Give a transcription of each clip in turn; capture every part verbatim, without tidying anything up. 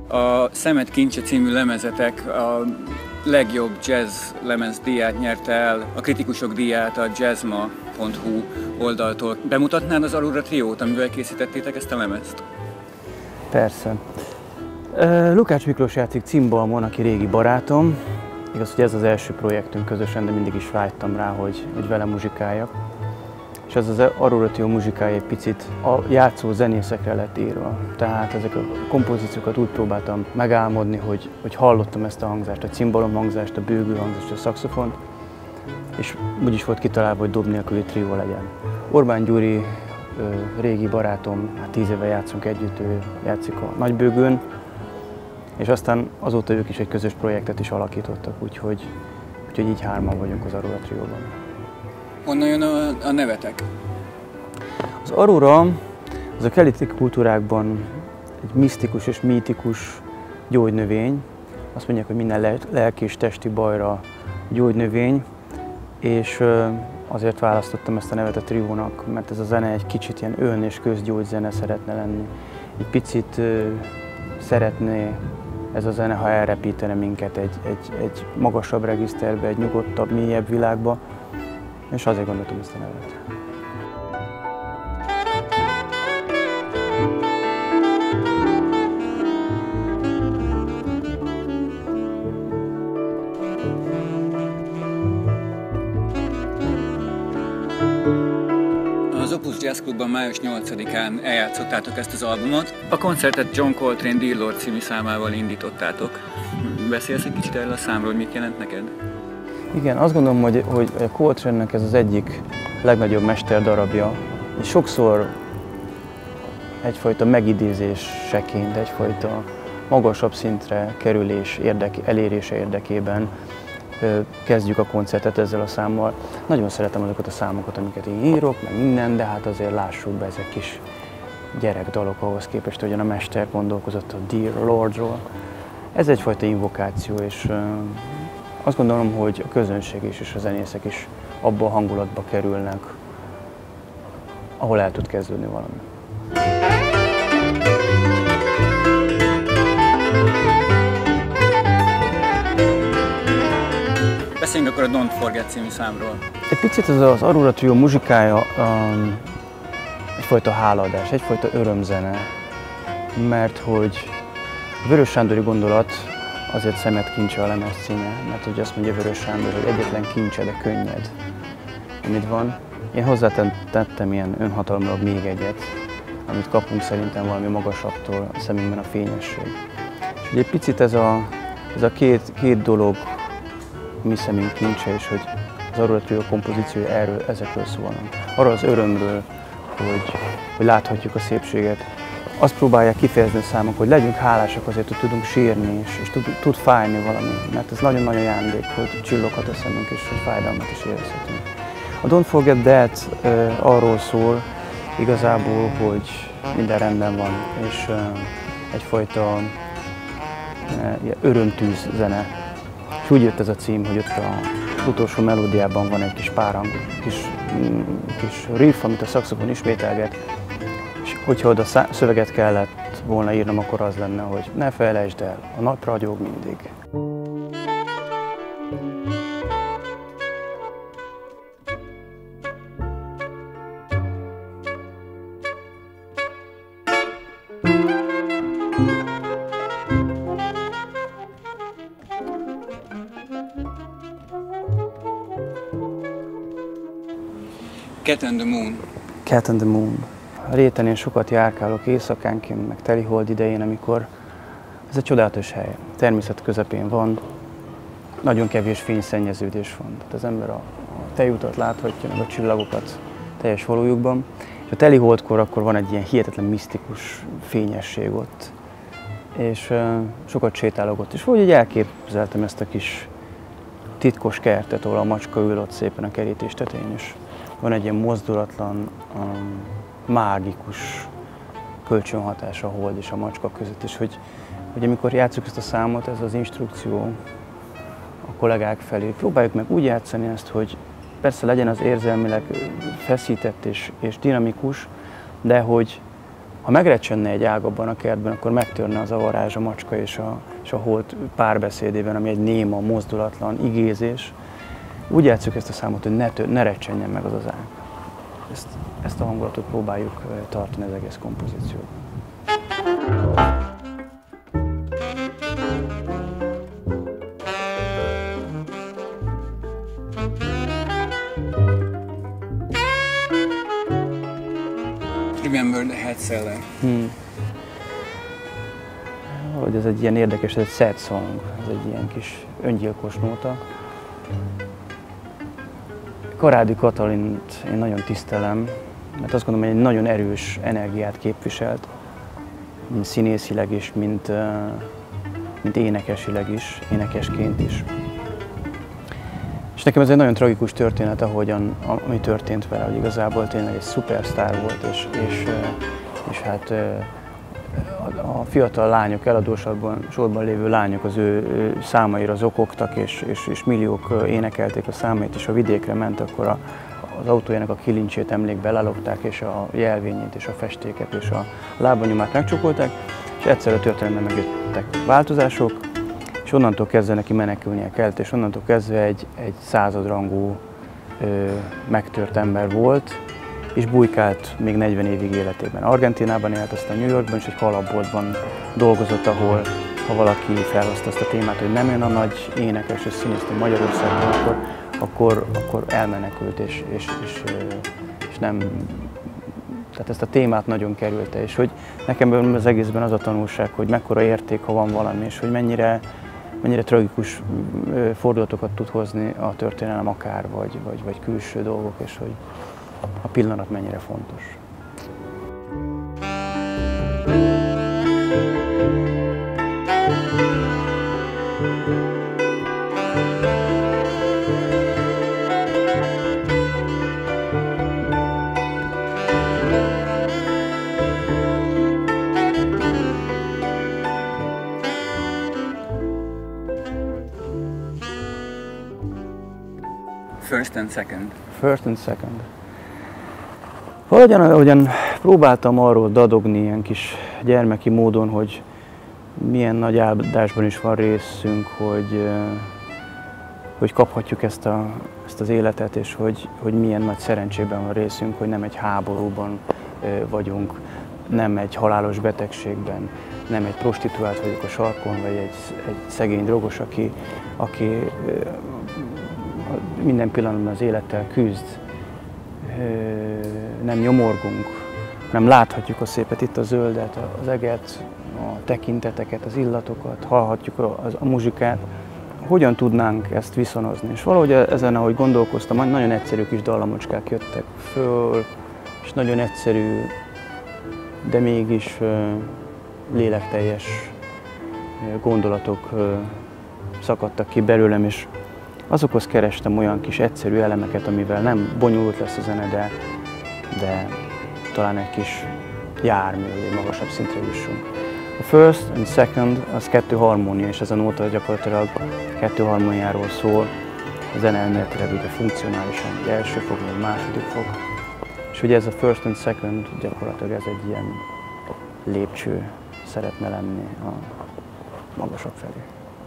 A Szemet Kincse című lemezetek a legjobb jazz lemez díját nyerte el, a kritikusok díját a jazzma pont hu oldaltól. Bemutatnád az Aurora triót, amivel készítettétek ezt a lemezt? Persze. Lukács Miklós játszik cimbalmon, aki régi barátom. Igaz, hogy ez az első projektünk közösen, de mindig is vágytam rá, hogy, hogy vele muzsikáljak. És ez az Aurora trió muzsikája egy picit a játszó zenészekre lett írva. Tehát ezek a kompozíciókat úgy próbáltam megálmodni, hogy, hogy hallottam ezt a hangzást, a cimbalom hangzást, a bőgő hangzást, a szaxofont, és úgy is volt kitalálva, hogy dob nélküli trió legyen. Orbán Gyuri, régi barátom, hát tíz éve játszunk együtt, ő játszik a nagybőgőn, és aztán azóta ők is egy közös projektet is alakítottak, úgyhogy, úgyhogy így hárman vagyunk az Aurora trióban. Honnan jön a, a nevetek? Az Aurora az a keleti kultúrákban egy misztikus és mítikus gyógynövény. Azt mondják, hogy minden lelki és testi bajra gyógynövény, és azért választottam ezt a nevet a triónak, mert ez a zene egy kicsit ilyen ön- és közgyógyzene szeretne lenni. Egy picit szeretné ez a zene, ha elrepítene minket egy, egy, egy magasabb regiszterbe, egy nyugodtabb, mélyebb világba, és azért gondoltam ezt a nevet. Az Opus Jazz Clubban május nyolcadikán eljátszottátok ezt az albumot. A koncertet John Coltrane Dear Lord című számával indítottátok. Beszélsz egy kicsit erről a számról, hogy mit jelent neked? Igen, azt gondolom, hogy, hogy a Coltrane-nek ez az egyik legnagyobb mesterdarabja, és sokszor egyfajta megidézéseként, egyfajta magasabb szintre kerülés érdek, elérése érdekében kezdjük a koncertet ezzel a számmal. Nagyon szeretem azokat a számokat, amiket én írok, meg minden, de hát azért lássuk be, ezek kis gyerekdalok ahhoz képest, hogyan a mester gondolkozott a Dear Lordról. Ez egyfajta invokáció, és azt gondolom, hogy a közönség is és a zenészek is abba a hangulatba kerülnek, ahol el tud kezdődni valami. Beszéljünk akkor a Don't Forget című számról. Egy picit az az Aurora trió muzsikája um, egyfajta hálaadás, egyfajta örömzene, mert hogy a Vörös Sándori gondolat azért Szemet Kincse a lemez címe, mert hogy azt mondja Vörös Sándor, hogy egyetlen kincse, de könnyed, amit van. Én hozzátettem ilyen önhatalomra még egyet, amit kapunk szerintem valami magasabbtól, a szemünkben a fényesség. És ugye egy picit ez a, ez a két, két dolog, mi szemünk kincse, és hogy az Aurora trió kompozíciója erről, ezekről szólnak. Arról az örömről, hogy, hogy láthatjuk a szépséget. Azt próbálják kifejezni a számok, hogy legyünk hálásak azért, hogy tudunk sírni, és, és tud, tud fájni valami, mert ez nagyon-nagyon ajándék, hogy csilloghat a szemünk, és hogy fájdalmat is érezhetünk. A Don't Forget That uh, arról szól igazából, hogy minden rendben van, és uh, egyfajta uh, örömtűz zene. És úgy jött ez a cím, hogy ott az utolsó melódiában van egy kis párhang, kis, mm, kis riff, amit a szaxofon ismételget, és hogyha oda szöveget kellett volna írnom, akkor az lenne, hogy ne felejtsd el, a nap ragyog mindig. Cat and the Moon. Cat and the Moon. A réten én sokat járkálok éjszakánként, meg telihold idején, amikor ez egy csodálatos hely. Természet közepén van, nagyon kevés fényszennyeződés van. Tehát az ember a, a tejutat láthatja, meg a csillagokat teljes valójukban. És a teliholdkor akkor van egy ilyen hihetetlen misztikus fényesség ott. És uh, sokat sétálok ott, és úgy elképzeltem ezt a kis titkos kertet, ahol a macska ül ott szépen a kerítés tetején, és van egy ilyen mozdulatlan, um, mágikus kölcsönhatás a hold és a macska között, és hogy, hogy amikor játsszuk ezt a számot, ez az instrukció a kollégák felé, próbáljuk meg úgy játszani ezt, hogy persze legyen az érzelmileg feszített és, és dinamikus, de hogy Ha megrecsenne egy ág abban a kertben, akkor megtörne az a varázs, a macska és a, és a holt párbeszédében, ami egy néma, mozdulatlan igézés. Úgy játsszuk ezt a számot, hogy ne, tör, ne recsenjen meg az az ág. Ezt, ezt a hangulatot próbáljuk tartani az egész kompozícióban. Remember the head seller. Hmm. Hogy ez egy ilyen érdekes, ez egy sad song, ez egy ilyen kis öngyilkos nóta. Karádi Katalint én nagyon tisztelem, mert azt gondolom, hogy egy nagyon erős energiát képviselt, mint színészileg is, mint, mint énekesileg is, énekesként is. És nekem ez egy nagyon tragikus történet, ahogyan, ami történt vele, hogy igazából tényleg egy szupersztár volt, és, és, és hát a fiatal lányok, eladósorban sorban lévő lányok az ő számaira zokogtak, és, és, és milliók énekelték a számait, és a vidékre ment, akkor a, az autójának a kilincsét emlékbe lelopták, és a jelvényét, és a festéket, és a lábanyomát megcsukolták, és egyszer a történelemben megjöttek változások, és onnantól kezdve neki menekülnie kellett, és onnantól kezdve egy, egy századrangú ö, megtört ember volt, és bujkált még negyven évig életében. Argentínában élt, aztán New Yorkban, és egy kalapboltban dolgozott, ahol ha valaki felhozta azt a témát, hogy nem jön a nagy énekes és színésznő Magyarországon, akkor, akkor, akkor elmenekült, és, és, és, és nem... Tehát ezt a témát nagyon kerülte, és hogy nekem az egészben az a tanulság, hogy mekkora érték, ha van valami, és hogy mennyire, mennyire tragikus fordulatokat tud hozni a történelem akár, vagy, vagy, vagy külső dolgok, és hogy a pillanat mennyire fontos. First and second. First and second. Valahogyan, ahogyan próbáltam arról dadogni ilyen kis gyermeki módon, hogy milyen nagy áldásban is van részünk, hogy, hogy kaphatjuk ezt, a, ezt az életet, és hogy, hogy milyen nagy szerencsében van részünk, hogy nem egy háborúban vagyunk, nem egy halálos betegségben, nem egy prostituált vagyok a sarkon, vagy egy, egy szegény drogos, aki, aki minden pillanatban az élettel küzd. Nem nyomorgunk, nem láthatjuk a szépet, itt a zöldet, az eget, a tekinteteket, az illatokat, hallhatjuk a, a muzsikát. Hogyan tudnánk ezt viszonozni? És valahogy ezen, ahogy gondolkoztam, nagyon egyszerű kis dallamocskák jöttek föl, és nagyon egyszerű, de mégis lélekteljes gondolatok szakadtak ki belőlem, és azokhoz kerestem olyan kis egyszerű elemeket, amivel nem bonyolult lesz a zene, de, de talán egy kis jármű, hogy egy magasabb szintre jussunk. A first and second az kettő harmónia, és ez a nóta gyakorlatilag kettő harmóniáról szól. A zene elméletileg ugye funkcionálisan, egy első fok, vagy második fok. És ugye ez a first and second gyakorlatilag ez egy ilyen lépcső szeretne lenni a magasabb felé.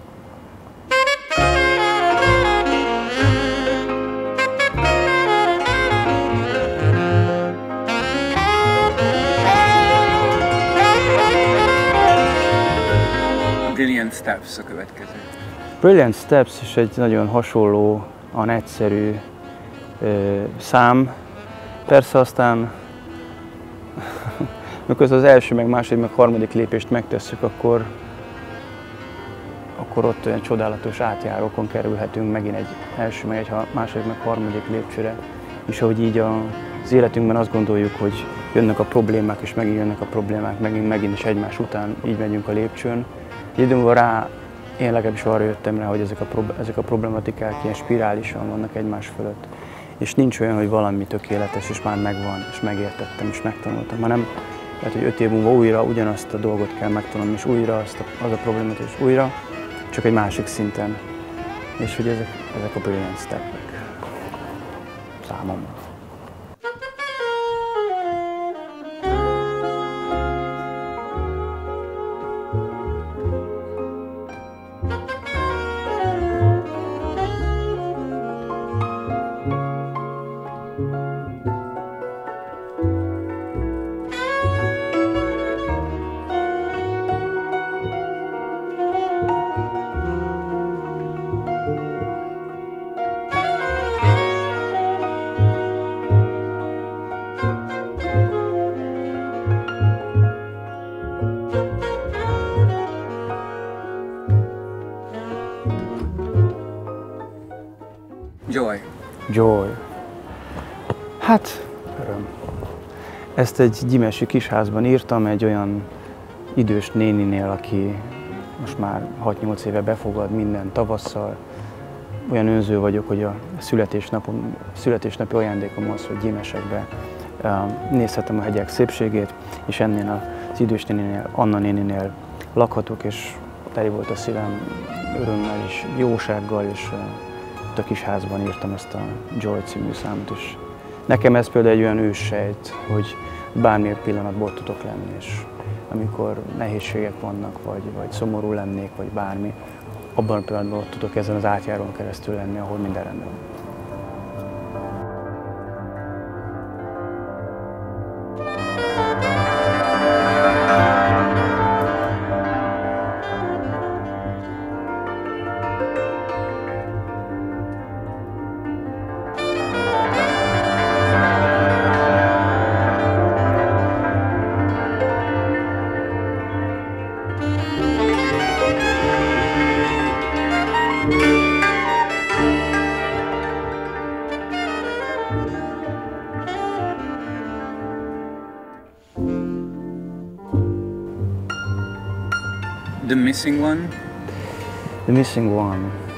Brilliant Steps a következő. Brilliant Steps is egy nagyon hasonlóan egyszerű ö, szám. Persze aztán, mikor az első, meg második, meg harmadik lépést megtesszük, akkor, akkor ott olyan csodálatos átjárókon kerülhetünk megint egy első, meg egy második, meg harmadik lépcsőre. És ahogy így a, az életünkben azt gondoljuk, hogy jönnek a problémák, és megint jönnek a problémák, megint, megint is egymás után így megyünk a lépcsőn. Egy idő múlva rá, én legalábbis arra jöttem rá, hogy ezek a, ezek a problematikák ilyen spirálisan vannak egymás fölött. És nincs olyan, hogy valami tökéletes, és már megvan, és megértettem, és megtanultam, hanem lehet, hogy öt év múlva újra ugyanazt a dolgot kell megtanulni, és újra azt a, az a problémát, és újra, csak egy másik szinten. És hogy ezek, ezek a brilliant stepek számomra. Joy. Hát, öröm. Ezt egy gyimesi kisházban írtam, egy olyan idős néninél, aki most már hat-nyolc éve befogad minden tavasszal. Olyan önző vagyok, hogy a születésnapom, születésnapi ajándékom az, hogy gyímesekbe nézhetem a hegyek szépségét, és ennél az idős néninél, Anna néninél lakhatok, és teli volt a szívem örömmel és jósággal, és ott a kis házban írtam ezt a Joy című számot is. Nekem ez például egy olyan őssejt, hogy bármilyen pillanatból tudok lenni, és amikor nehézségek vannak, vagy, vagy szomorú lennék, vagy bármi, abban a pillanatban tudok ezen az átjárón keresztül lenni, ahol minden rendben van. The Missing One? The Missing One.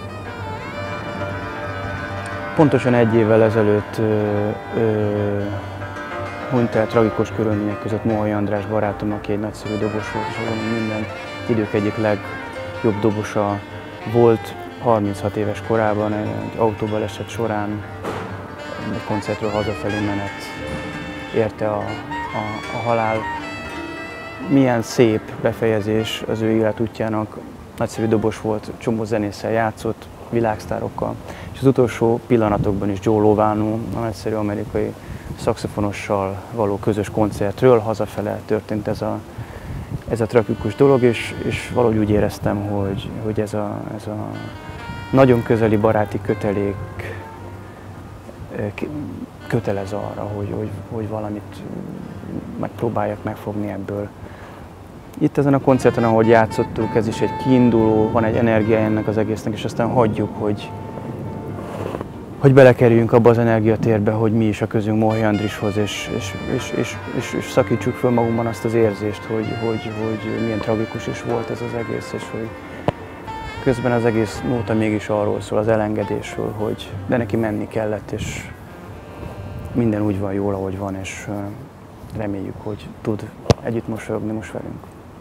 Pontosan egy évvel ezelőtt ö, ö, hunyt el tragikus körülmények között Mohai András barátom, aki egy nagyszerű dobos volt, és azon minden idők egyik legjobb dobosa volt. harminchat éves korában egy autóbaleset során egy koncertről hazafelé menet érte a, a, a halál. Milyen szép befejezés az ő életútjának, nagyszerű dobos volt, csomó zenésszel játszott, világsztárokkal, és az utolsó pillanatokban is Joe Lovano, a nagyszerű amerikai szaxofonossal való közös koncertről hazafele történt ez a, ez a tragikus dolog, és, és valahogy úgy éreztem, hogy, hogy ez, a, ez a nagyon közeli baráti kötelék kötelez arra, hogy, hogy, hogy valamit megpróbáljak megfogni ebből. Itt ezen a koncerten, ahogy játszottuk, ez is egy kiinduló, van egy energia ennek az egésznek, és aztán hagyjuk, hogy, hogy belekerüljünk abba az energiatérbe, hogy mi is a közünk Mohai Andrishoz, és, és, és, és, és, és szakítsuk föl magunkban azt az érzést, hogy, hogy, hogy milyen tragikus is volt ez az egész, és hogy közben az egész nóta mégis arról szól, az elengedésről, hogy de neki menni kellett, és minden úgy van jól, ahogy van, és reméljük, hogy tud együtt mosolyogni most velünk.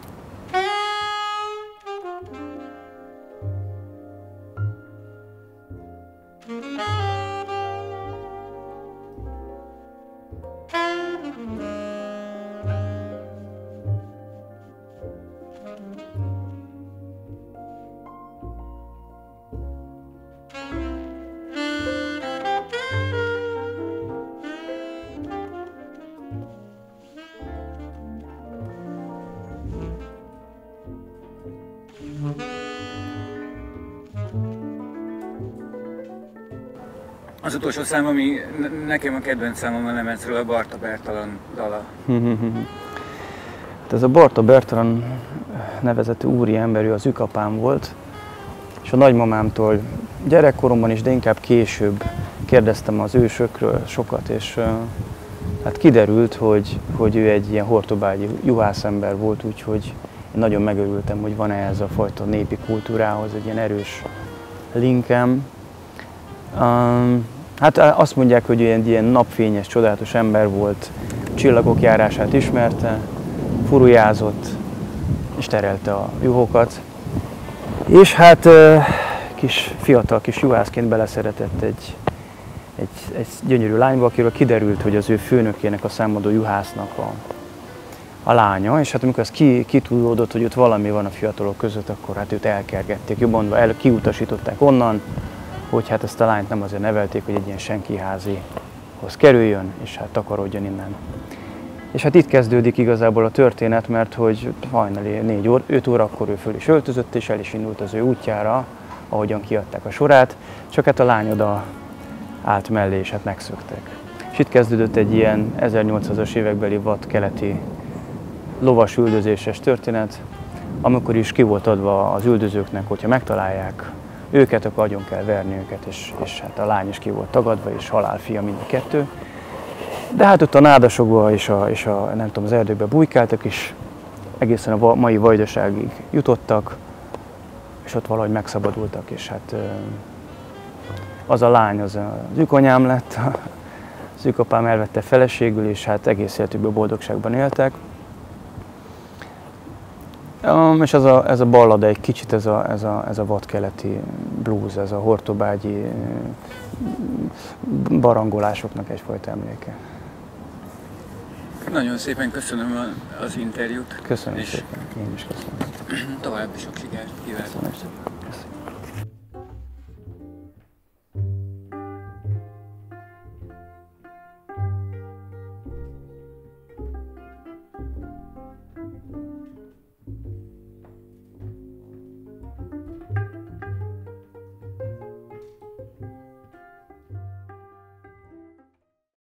Az utolsó szám, ami nekem a kedvenc számom a lemezről, a Barta Bertalan dala. Ez a Barta Bertalan nevezetű úriember, ő az ükapám volt, és a nagymamámtól gyerekkoromban is, de inkább később kérdeztem az ősökről sokat, és hát kiderült, hogy, hogy ő egy ilyen hortobágyi juhászember volt, úgyhogy én nagyon megörültem, hogy van ehhez a fajta népi kultúrához egy ilyen erős linkem. Um, hát azt mondják, hogy egy ilyen napfényes, csodálatos ember volt, csillagok járását ismerte, furujázott és terelte a juhokat. És hát kis fiatal kis juhászként beleszeretett egy, egy, egy gyönyörű lányba, akiről kiderült, hogy az ő főnökének, a számadó juhásznak a, a lánya, és hát amikor ez ki, kitudódott, hogy ott valami van a fiatalok között, akkor hát őt elkergették, jobban mondva el, kiutasították onnan, hogy hát ezt a lányt nem azért nevelték, hogy egy ilyen senkiházihoz kerüljön, és hát takarodjon innen. És hát itt kezdődik igazából a történet, mert hogy hajnali négy óra, öt órakor ő föl is öltözött, és el is indult az ő útjára, ahogyan kiadták a sorát, csak hát a lány oda állt mellé, és hát megszöktek. És itt kezdődött egy ilyen ezernyolcszázas évekbeli vad keleti lovas üldözéses történet, amikor is ki volt adva az üldözőknek, hogyha megtalálják őket, akkor agyon kell verni őket, és, és hát a lány is ki volt tagadva, és halálfia mind a kettő. De hát ott a nádasokba és a, és a nem tudom, az erdőbe bujkáltak, és egészen a mai Vajdaságig jutottak, és ott valahogy megszabadultak, és hát az a lány, az az ükanyám lett, az ükapám elvette feleségül, és hát egész életükben boldogságban éltek. Um, és ez a, ez a ballada egy kicsit, ez a, ez a, ez a vadkeleti blues, ez a hortobágyi barangolásoknak egyfajta emléke. Nagyon szépen köszönöm az interjút. Köszönöm és szépen, én is köszönöm. További sok sikert kívánok.